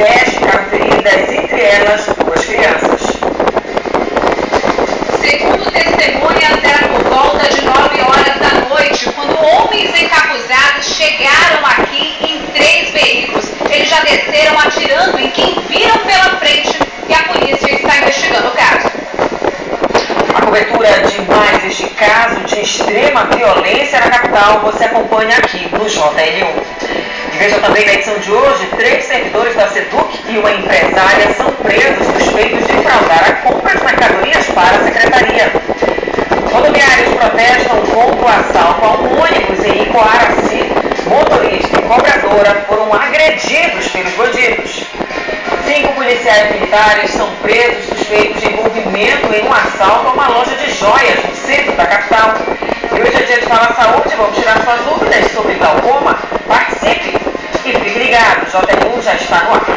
10 ficaram feridas, entre elas 2 crianças. Segundo testemunhas, era por volta de 9 horas da noite, quando homens encapuzados chegaram aqui em 3 veículos. Eles já desceram atirando em quem viram pela frente e a polícia está investigando o caso. A cobertura de mais este caso de extrema violência na capital você acompanha aqui no JL1. E veja também na edição de hoje, 3 servidores da SEDUC e uma empresária são presos suspeitos de fraudar a compra de mercadorias para a secretaria. Rodoviários protestam contra o assalto a um ônibus em Icoaraci. Motorista e cobradora foram agredidos pelos bandidos. 5 policiais militares são presos suspeitos de envolvimento em um assalto a uma loja de joias no centro da capital. E hoje é dia de Fala Saúde, vamos tirar suas dúvidas sobre glaucoma. Participe e fique ligado, o JL1 já está no ar.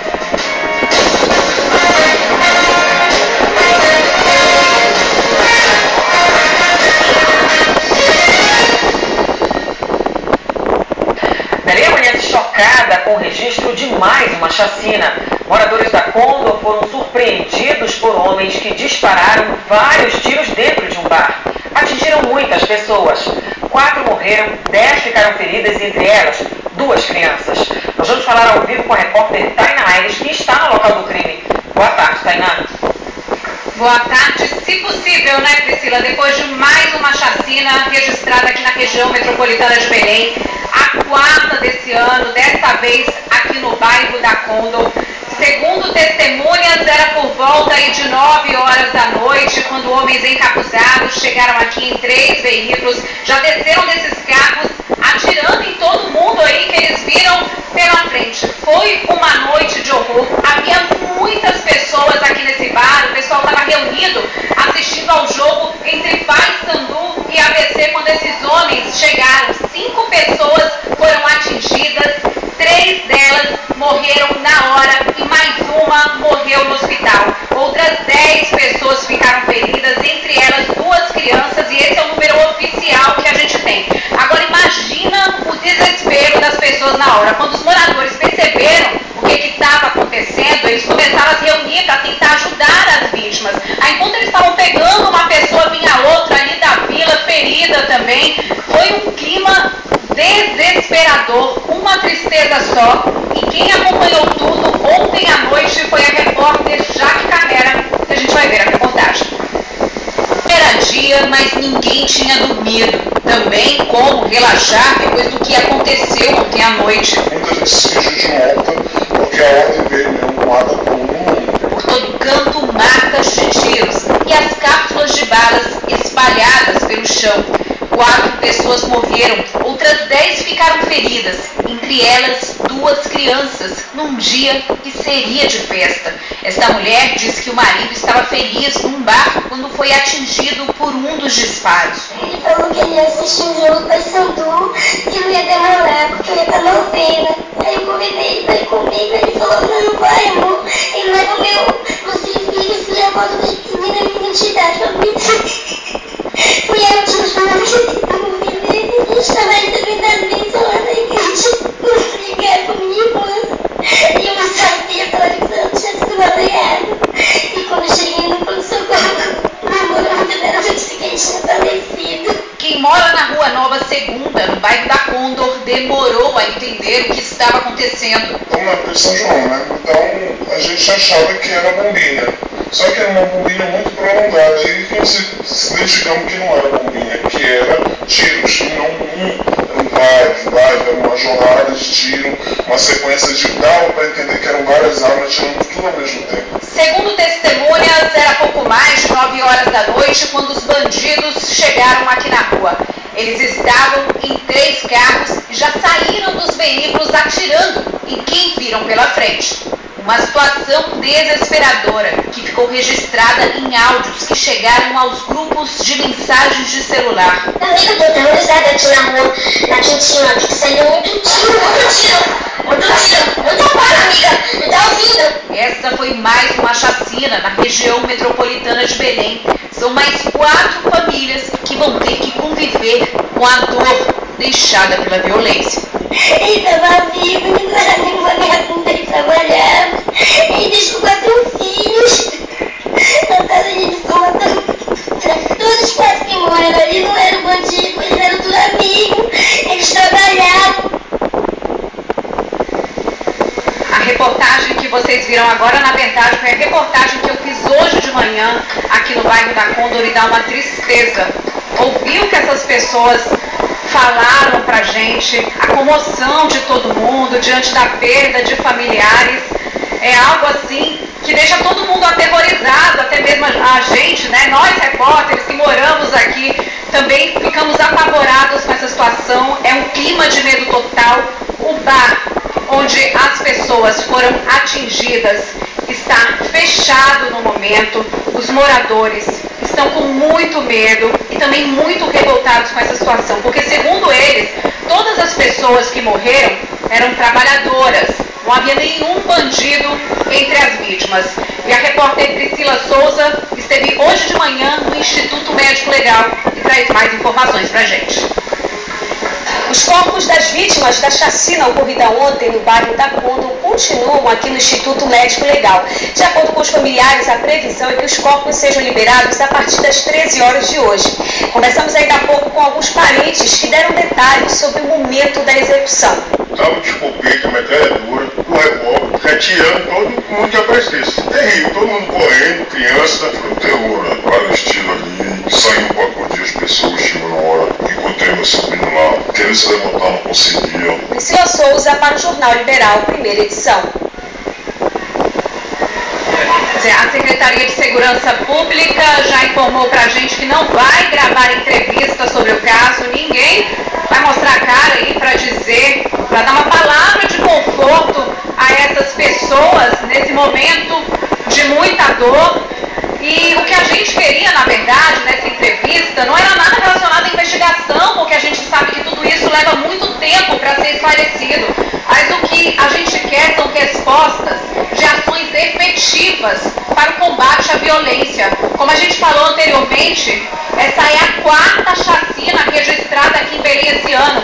Belém amanhece chocada com o registro de mais uma chacina. Moradores da Condor foram surpreendidos por homens que dispararam vários tiros dentro de um bar. Atingiram muitas pessoas. 4 morreram, 10 ficaram feridas, entre elas 2 crianças. Nós vamos falar ao vivo com a repórter Tainá Aires, que está no local do crime. Boa tarde, Tainá. Boa tarde, se possível, né, Priscila? Depois de mais uma chacina registrada aqui na região metropolitana de Belém, a 4ª desse ano, desta vez aqui no bairro da Condor. Segundo testemunhas, era por volta aí de 9 horas da noite, quando homens encapuzados chegaram aqui em 3 veículos, já desceram desses carros, atirando em todo mundo aí que eles viram pela frente. Foi uma noite de horror, havia muitas pessoas aqui nesse bar, o pessoal estava reunido assistindo ao jogo entre Paysandu e ABC, quando esses homens chegaram. 5 pessoas foram atingidas, 3 delas morreram na hora e mais uma morreu no hospital. Outras 10 pessoas ficaram feridas, entre elas 2 crianças, e esse é o número oficial que a gente tem. Agora imagina o desespero das pessoas na hora. Quando os moradores perceberam o que estava acontecendo, eles começaram a se reunir para tentar ajudar as vítimas. Aí enquanto eles estavam pegando uma pessoa, vinha outra ali da vila, ferida também. Foi um clima desesperador, uma tristeza só. E quem acompanhou tudo ontem à noite foi a repórter Jaque Carrera, que a gente vai ver a reportagem. Era dia, mas ninguém tinha dormido. Também como relaxar depois do que aconteceu ontem à noite. Muita gente se sentiu de volta, porque a ordem veio mesmo nada comum. Por todo canto, marcas de tiros e as cápsulas de balas espalhadas pelo chão. 4 pessoas morreram, outras 10 ficaram feridas, entre elas 2 crianças, num dia que seria de festa. Esta mulher diz que o marido estava feliz num bar quando foi atingido por um dos disparos. Ele falou que ele ia assistir um jogo do Paysandu, que não ia demorar, porque eu ia estar novena. Aí eu convidei ele para ir comigo, ele falou, não vai amor, ele leva o meu, você filha, a foto da minha identidade pra mim. Fui eu que te falando que eu convidei, eu estava ainda me dando bênção lá na igreja, eu ligar pra minha irmã, e eu não sabia pela visão, tinha sido baleado. E quando eu cheguei no pronto-socorro, o namorado dela já disse que ele tinha falecido. Quem mora na Rua Nova Segunda, no bairro da Condor, demorou a entender o que estava acontecendo. Estamos na São João, né? Então a gente achava que era bombinha. Só que era uma bombinha muito prolongada. E se identificamos que não era bombinha, que era tiros. E não eram vários, era uma jorrada de tiro, uma sequência de dava para entender que eram várias armas tirando tudo ao mesmo tempo. Segundo testemunhas, era pouco mais de 9 horas da noite quando os bandidos chegaram aqui na rua. Eles estavam em 3 carros e já saíram dos veículos atirando em quem viram pela frente. Uma situação desesperadora que ficou registrada em áudios que chegaram aos grupos de mensagens de celular. Amiga, tô terrorizada aqui na rua, na quentinha, que tá saindo muito tiro, muito para, amiga, não tá ouvindo? Essa foi mais uma chacina na região metropolitana de Belém. São mais 4 famílias que vão ter que conviver com a dor deixada pela violência. Ele tava vivo, ele não era nem vagabundo, ele trabalhava. que vocês viram agora, na verdade, foi a reportagem que eu fiz hoje de manhã aqui no bairro da Condor e dá uma tristeza. Ouvir o que essas pessoas falaram pra gente, a comoção de todo mundo diante da perda de familiares, é algo assim que deixa todo mundo aterrorizado, até mesmo a gente, né? Nós repórteres que moramos aqui também ficamos apavorados com essa situação. É um clima de medo total. O bar onde as pessoas foram atingidas está fechado no momento. Os moradores estão com muito medo e também muito revoltados com essa situação, porque segundo eles, todas as pessoas que morreram eram trabalhadoras, não havia nenhum bandido entre as vítimas. E a repórter Priscila Souza esteve hoje de manhã no Instituto Médico Legal e traz mais informações pra gente. Os corpos das vítimas da chacina ocorrida ontem no bairro da Condor continuam aqui no Instituto Médico Legal. De acordo com os familiares, a previsão é que os corpos sejam liberados a partir das 13 horas de hoje. Conversamos ainda há pouco com alguns parentes que deram detalhes sobre o momento da execução. Tava de escopeta, metralhadora, o revólver, retirando todo mundo que aparecesse. Terrível, todo mundo correndo, criança, foi um terror, né? Vários tiros ali, saindo para acudir as pessoas, chegou na hora, encontrei meu sobrinho lá, querendo se levantar, não conseguiam. Priscila Souza para o Jornal Liberal, primeira edição. A Secretaria de Segurança Pública já informou pra gente que não vai gravar entrevista sobre o caso, ninguém vai mostrar a cara aí para dizer, para dar uma palavra de conforto a essas pessoas nesse momento de muita dor. E o que a gente queria, na verdade, nessa entrevista, não era nada relacionado à investigação, porque a gente sabe que tudo isso leva muito tempo para ser esclarecido. Mas o que a gente quer são respostas de ações efetivas para o combate à violência. Como a gente falou anteriormente, essa é a 4ª chacina registrada aqui em Belém esse ano.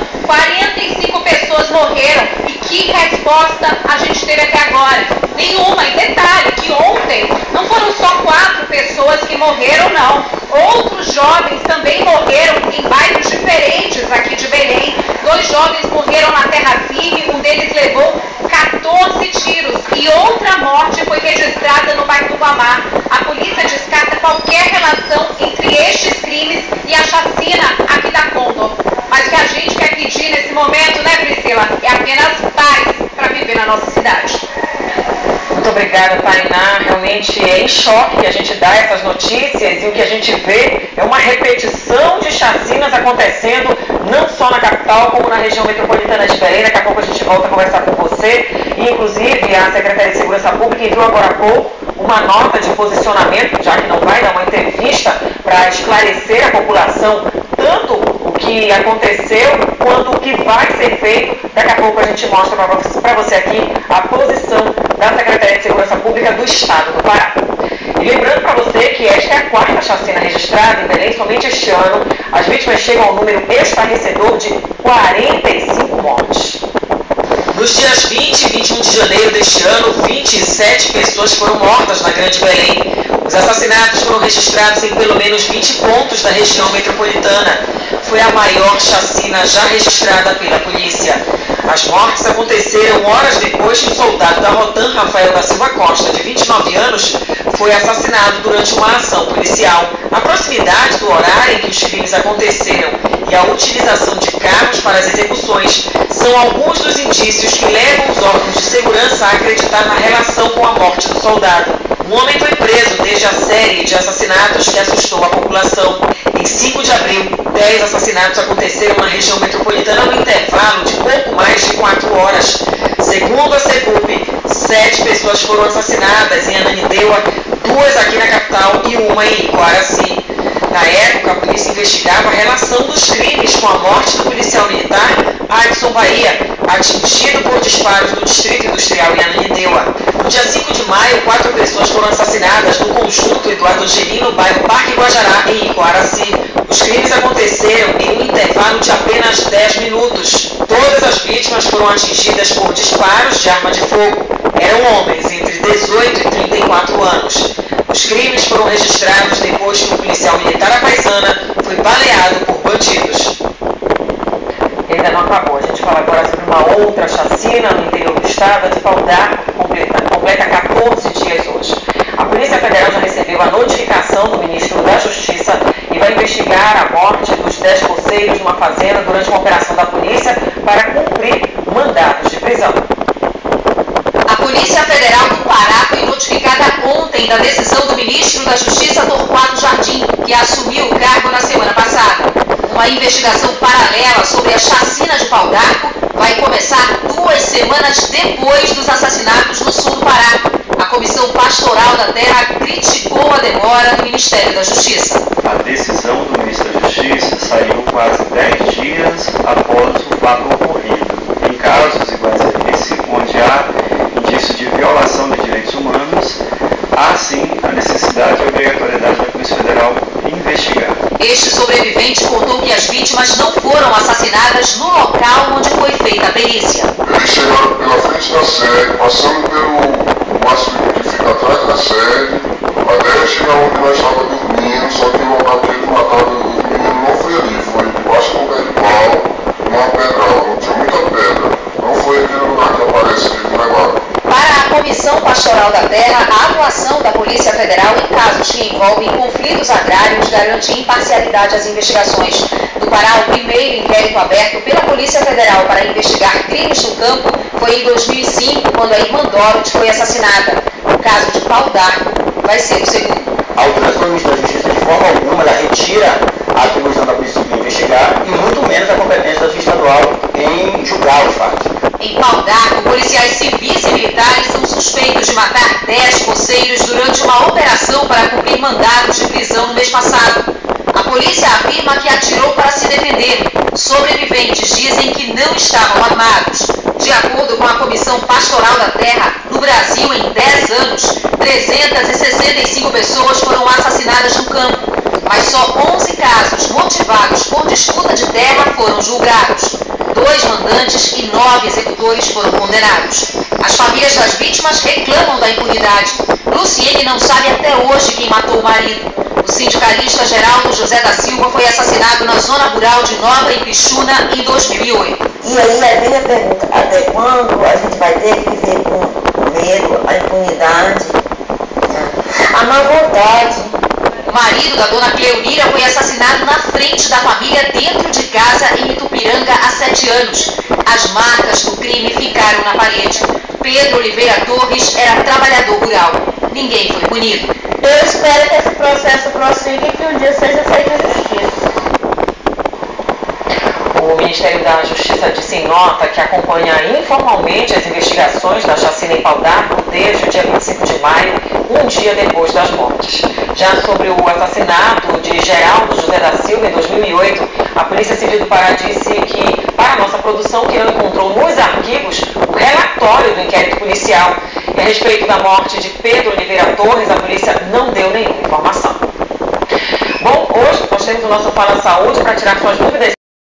45 pessoas morreram. E que resposta a gente teve até agora? Nenhuma. E detalhe, que ontem não foram só 4 pessoas que morreram, não. Outros jovens também morreram em bairros diferentes aqui de Belém. 2 jovens morreram na terra firme, um deles levou 14 tiros. E outra morte foi registrada no bairro do Guamá. A polícia descarta qualquer relação entre estes crimes e a chacina aqui da Condor. Mas o que a gente quer pedir nesse momento, né, Priscila, é apenas paz para viver na nossa cidade. Muito obrigada, Tainá. Realmente é em choque que a gente dá essas notícias e o que a gente vê é uma repetição de chacinas acontecendo não só na capital como na região metropolitana de Belém. Daqui a pouco a gente volta a conversar com você. E, inclusive, a Secretaria de Segurança Pública enviou agora há pouco uma nota de posicionamento, já que não vai dar uma entrevista, para esclarecer a população tanto o que aconteceu quanto o que vai ser feito. Daqui a pouco a gente mostra para você aqui a posição da Secretaria de Segurança Pública do Estado do Pará. E lembrando para você que esta é a 4ª chacina registrada em Belém somente este ano. As vítimas chegam ao número estarrecedor de 45 mortes. Nos dias 20 e 21 de janeiro deste ano, 27 pessoas foram mortas na Grande Belém. Os assassinatos foram registrados em pelo menos 20 pontos da região metropolitana. Foi a maior chacina já registrada pela polícia. As mortes aconteceram horas depois que o soldado da Rotan, Rafael da Silva Costa, de 29 anos, foi assassinado durante uma ação policial. A proximidade do horário em que os crimes aconteceram e a utilização de carros para as execuções são alguns dos indícios que levam os órgãos de segurança a acreditar na relação com a morte do soldado. Um homem foi preso desde a série de assassinatos que assustou a população. Em 5 de abril, 10 assassinatos aconteceram na região metropolitana no intervalo de pouco mais de 4 horas. Segundo a Segup, 7 pessoas foram assassinadas em Ananindeua, 2 aqui na capital e uma em Iquaraci. Na época, a polícia investigava a relação dos crimes com a morte do policial militar Adson Bahia, atingido por disparos no Distrito Industrial em Ananindeua. No dia 5 de maio, 4 pessoas foram assassinadas no conjunto Eduardo Angelino, no bairro Parque Guajará, em Iquaraci. Os crimes aconteceram em um intervalo de apenas 10 minutos. Todas as vítimas foram atingidas por disparos de arma de fogo. Eram homens entre 18 e 34 anos. Os crimes foram registrados depois que um policial militar à paisana foi baleado por bandidos. E ainda não acabou. A gente fala agora sobre uma outra chacina no interior do estado, a de Pau d'Arco, completa 14 dias hoje. A Polícia Federal já recebeu a notificação do ministro da Justiça e vai investigar a morte dos 10 poceiros numa fazenda durante uma operação da polícia para cumprir mandados de prisão. A Polícia Federal do Pará foi notificada ontem da decisão do ministro da Justiça, Torquato Jardim, que assumiu o cargo na semana passada. Uma investigação paralela sobre a chacina de Pau d'Arco vai começar 2 semanas depois dos assassinatos no sul do Pará. A Comissão Pastoral da Terra criticou a demora do Ministério da Justiça. A decisão do ministro da Justiça saiu quase 10 dias após o fato ocorrido. Em casos iguais a esse, onde há indício de violação de direitos humanos, há sim a necessidade e obrigatoriedade da Polícia Federal investigar. Este sobrevivente contou que as vítimas não foram assassinadas no local onde foi feita a perícia. Eles chegaram pela frente da sede, passando pelo mastro que fica atrás da sede, até chegar onde nós estávamos dormindo, só que o local que ele matava o menino não foi ali, foi debaixo do pé de pau, numa pedra, tinha muita pedra. Não foi aquele lugar que aparece aqui no negócio. Para a Comissão Pastoral da Terra, a atuação da Polícia Federal em casos que envolvem conflitos agrários garante imparcialidade às investigações. No Pará, o primeiro inquérito aberto pela Polícia Federal para investigar crimes no campo foi em 2005, quando a irmã Dorothy foi assassinada. O caso de Pau d'Arco vai ser o segundo. A autorização do Ministério da Justiça, de forma alguma, ela retira a atribuição da Polícia Civil investigar e muito menos a competência da Justiça Estadual em julgar os fatos. Em Pau d'Arco, policiais civis e militares são suspeitos de matar 10 poceiros durante uma operação para cumprir mandados de prisão no mês passado. A polícia afirma que atirou para se defender. Sobreviventes dizem que não estavam armados. De acordo com a Comissão Pastoral da Terra, no Brasil, em 10 anos, 365 pessoas foram assassinadas no campo, mas só 11 casos motivados por disputa de terra foram julgados. 2 mandantes e 9 executores foram condenados. As famílias das vítimas reclamam da impunidade. Luciene não sabe até hoje quem matou o marido. O sindicalista Geraldo José da Silva foi assassinado na zona rural de Nova Ipixuna em 2008. E aí vem a pergunta, até quando a gente vai ter que viver com medo, a impunidade, a má vontade? O marido da dona Cleonira foi assassinado na frente da família dentro de casa em Itupiranga há 7 anos. As marcas do crime ficaram na parede. Pedro Oliveira Torres era trabalhador rural. Ninguém foi punido. Eu espero que esse processo prossiga e que um dia seja feita justiça. O Ministério da Justiça disse em nota que acompanha informalmente as investigações da chacina em Pau d'Arco desde o dia 25 de maio, um dia depois das mortes. Já sobre o assassinato de Geraldo José da Silva em 2008, a Polícia Civil do Pará disse que, para a nossa produção, que não encontrou nos arquivos o relatório do inquérito policial. E a respeito da morte de Pedro Oliveira Torres, a polícia não deu nenhuma informação. Bom, hoje nós temos o nosso Fala Saúde para tirar suas dúvidas.